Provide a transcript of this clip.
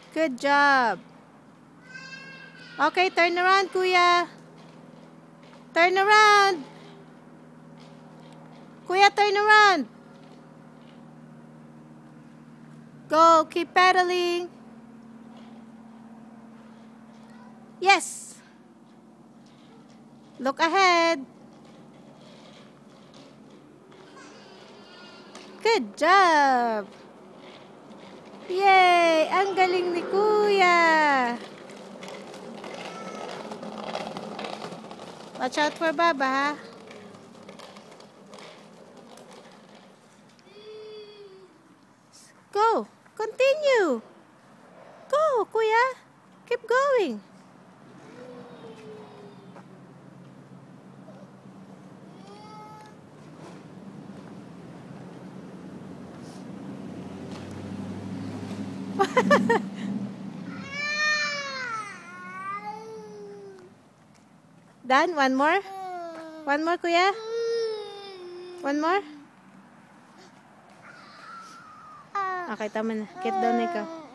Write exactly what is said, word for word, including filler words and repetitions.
Good job. Okay, turn around, Kuya. Turn around. Kuya, turn around. Go, keep pedaling. Yes. Look ahead. Good job. Yay! Ang galing ni Kuya. Watch out for Baba, ha? Go. Continue. Go, Kuya. Keep going. Done? One more? One more, Kuya? One more? Okay, tama na. Get down na ikaw.